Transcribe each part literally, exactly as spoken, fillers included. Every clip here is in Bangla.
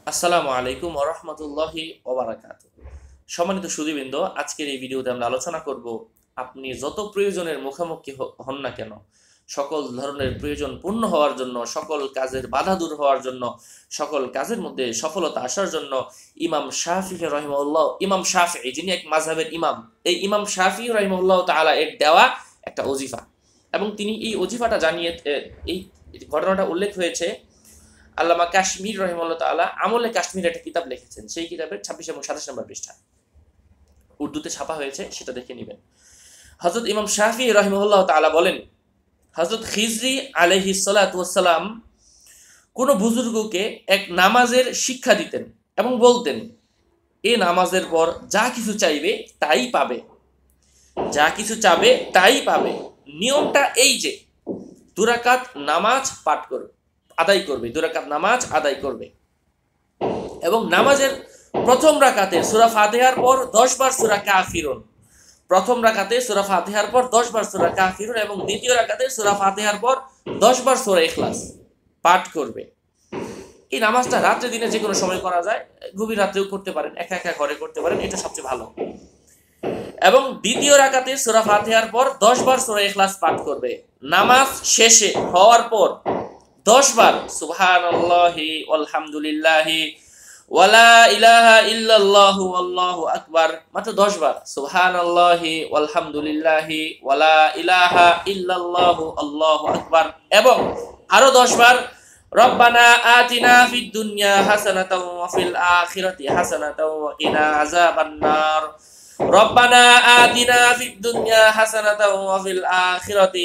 আসসালামু আলাইকুম ওয়া রাহমাতুল্লাহি ওয়া বারাকাতুহু। সম্মানিত সুধীবৃন্দ, আজকের এই ভিডিওতে আমরা আলোচনা করব আপনি যত প্রয়োজনের মুখোমুখি হ- হন না কেন, সকল ধরনের প্রয়োজন পূর্ণ হওয়ার জন্য, সকল কাজের বাধা দূর হওয়ার জন্য, সকল কাজের মধ্যে সফলতা আসার জন্য ইমাম শাফি রহিমাহুল্লাহ, ইমাম শাফি যিনি এক মাযহাবের ইমাম, এই ইমাম শাফি রহিমাহুল্লাহ তাআলা এর দেওয়া একটা ওজিফা, এবং তিনি এই ওজিফাটা জানিয়ে এ, এই ঘটনাটা উল্লেখ হয়েছে আল্লামা কাশ্মীর রহিমাল্লাহ তাআলা আমলে কাশ্মীর একটা কিতাব লিখেছেন। সেই কিতাবের ছাব্বিশ এবং সাতাশ নম্বর পৃষ্ঠা উর্দুতে ছাপা হয়েছে, সেটা দেখে নেবেন। হযরত ইমাম শাফি রহিমাহুল্লাহ তাআলা বলেন, হযরত খিজরি আলাইহিস সালাতু ওয়াস সালাম কোন বুজুর্গকে এক নামাজের শিক্ষা দিতেন এবং বলতেন, এ নামাজের পর যা কিছু চাইবে তাই পাবে, যা কিছু চাবে তাই পাবে। নিয়মটা এই যে দুরাকাত নামাজ পাঠ করবে, আদায় করবে, দুরাকাত নামাজ আদায় করবে এবং নামাজের প্রথম রাকাতে সূরা ফাতিহার পর দশ বার সূরা কাফিরুন, প্রথম রাকাতে সূরা ফাতিহার পর দশ বার সূরা কাফিরুন এবং দ্বিতীয় রাকাতে সূরা ফাতিহার পর দশ বার সূরা ইখলাস পাঠ করবে। এই নামাজটা রাত্রে দিনে যে কোনো সময় করা যায়, গভীর রাত্রেও করতে পারেন, একা একা ঘরে করতে পারেন, এটা সবচেয়ে ভালো। এবং দ্বিতীয় রাকাতে সূরা ফাতিহার পর দশ বার সূরা ইখলাস পাঠ করবে। নামাজ শেষে হওয়ার পর দশ বার সুবহানাল্লাহি আলহামদুলিল্লাহি ওয়ালা ইলাহা ইল্লাল্লাহু আল্লাহু আকবার, মাত্র দশ বার সুবহানাল্লাহি আলহামদুলিল্লাহি ওয়ালা ইলাহা ইল্লাল্লাহু আল্লাহু আকবার, এবং আরো দশ বার রব্বানা আতিনা ফিদ দুনিয়া হাসানাতাও ওয়া ফিল আখিরাতি হাসানাতাও ওয়া কিনা আযাবান্নার, রব্বানা আতিনা ফিদ দুনিয়া হাসানাতাও ওয়া ফিল আখিরাতি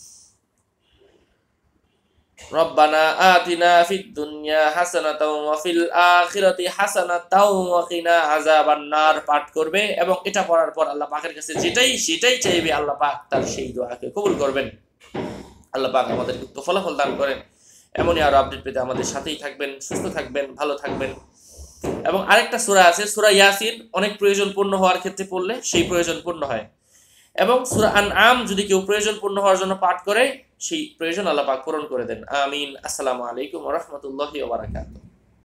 রব্বানা আতিনা ফিদ দুনিয়া হাসানাতাও ওয়া ফিল আখিরাতি হাসানাতাও ওয়া কিনা আযাবান্নার পাঠ করবে। এবং এটা পড়ার পর আল্লাহ পাকের কাছে যেটাই সেটাই চাইবে, আল্লাহ পাক তার সেই দোয়াকে কবুল করবেন। আল্লাহ পাক আমাদেরকে উক্ত ফলাফল দান করেন। এমনই আরো আপডেট পেতে আমাদের সাথেই থাকবেন, সুস্থ থাকবেন, ভালো থাকবেন। এবং আরেকটা সূরা আছে, সূরা ইয়াসিন, অনেক প্রয়োজন পূর্ণ হওয়ার ক্ষেত্রে পড়লে সেই প্রয়োজন পূর্ণ হয়। এবং সূরা আনআম যদি কেউ প্রয়োজন পূর্ণ হওয়ার জন্য পাঠ করে, সেই প্রয়োজন আল্লাহ পাক পূরণ করে দেন। আমিন। আসসালামু আলাইকুম ওয়া রাহমাতুল্লাহি ওয়া বারাকাতুহু।